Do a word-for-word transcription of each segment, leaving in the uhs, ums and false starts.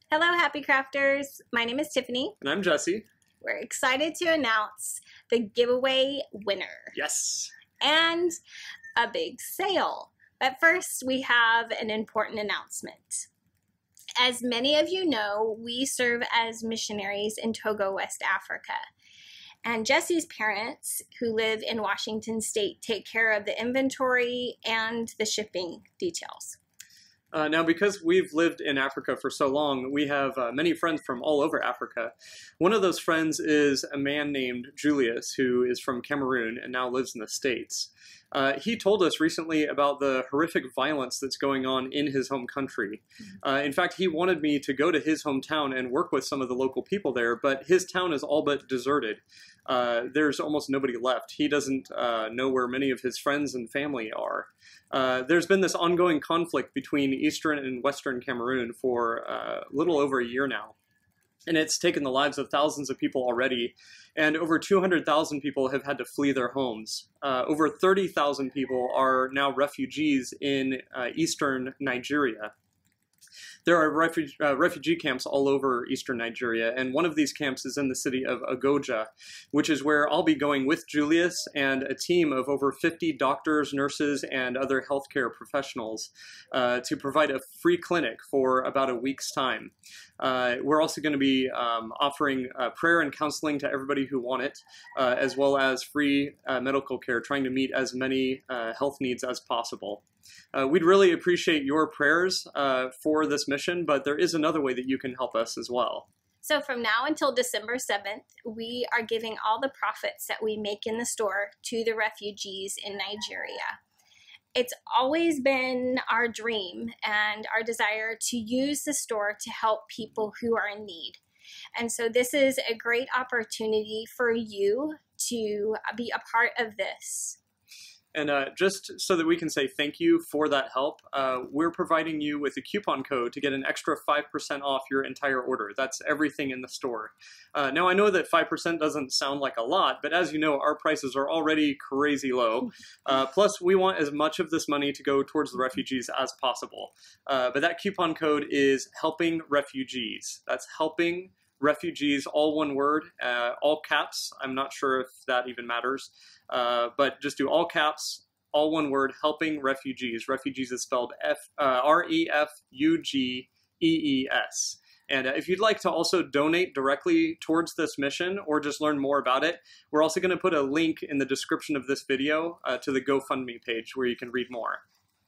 Hello, Happy Crafters. My name is Tiffany. And I'm Jesse. We're excited to announce the giveaway winner. Yes. And a big sale. But first, we have an important announcement. As many of you know, we serve as missionaries in Togo, West Africa. And Jesse's parents, who live in Washington State, take care of the inventory and the shipping details. Uh, now, because we've lived in Africa for so long, we have uh, many friends from all over Africa. One of those friends is a man named Julius, who is from Cameroon and now lives in the States. Uh, he told us recently about the horrific violence that's going on in his home country. Uh, in fact, he wanted me to go to his hometown and work with some of the local people there, but his town is all but deserted. Uh, there's almost nobody left. He doesn't uh, know where many of his friends and family are. Uh, there's been this ongoing conflict between Eastern and Western Cameroon for uh, a little over a year now. And it's taken the lives of thousands of people already, and over two hundred thousand people have had to flee their homes. Uh, over thirty thousand people are now refugees in uh, eastern Nigeria. There are refu uh, refugee camps all over eastern Nigeria, and one of these camps is in the city of Agoja, which is where I'll be going with Julius and a team of over fifty doctors, nurses, and other healthcare professionals uh, to provide a free clinic for about a week's time. Uh, we're also going to be um, offering uh, prayer and counseling to everybody who want it, uh, as well as free uh, medical care, trying to meet as many uh, health needs as possible. Uh, we'd really appreciate your prayers uh, for this mission, but there is another way that you can help us as well. So from now until December seventh, we are giving all the profits that we make in the store to the refugees in Nigeria. It's always been our dream and our desire to use the store to help people who are in need. And so this is a great opportunity for you to be a part of this. And uh, just so that we can say thank you for that help, uh, we're providing you with a coupon code to get an extra five percent off your entire order. That's everything in the store. Uh, now, I know that five percent doesn't sound like a lot, but as you know, our prices are already crazy low. Uh, plus, we want as much of this money to go towards the refugees as possible. Uh, but that coupon code is Helping Refugees. That's Helping Refugees, all one word, uh, all caps. I'm not sure if that even matters, uh, but just do all caps, all one word, Helping Refugees. Refugees is spelled F, uh, R E F U G E E S. And uh, if you'd like to also donate directly towards this mission or just learn more about it, we're also going to put a link in the description of this video uh, to the GoFundMe page where you can read more.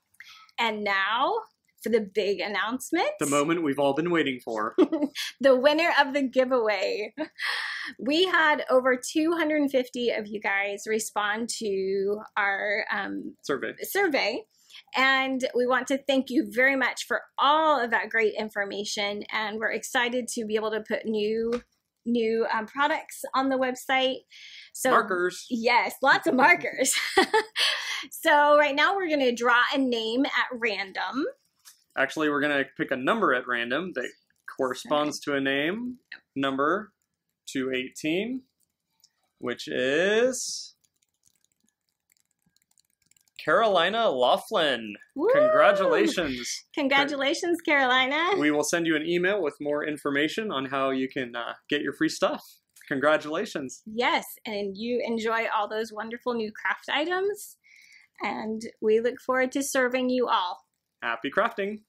And now, for the big announcement. The moment we've all been waiting for. The winner of the giveaway. We had over two hundred fifty of you guys respond to our um, survey. survey. And we want to thank you very much for all of that great information. And we're excited to be able to put new new um, products on the website. So markers. Yes, lots of markers. So right now we're going to draw a name at random. Actually, we're going to pick a number at random that corresponds to a name, number two eighteen, which is Carolina Laughlin. Woo! Congratulations. Congratulations, Carolina. We will send you an email with more information on how you can uh, get your free stuff. Congratulations. Yes, and you enjoy all those wonderful new craft items, and we look forward to serving you all. Happy crafting.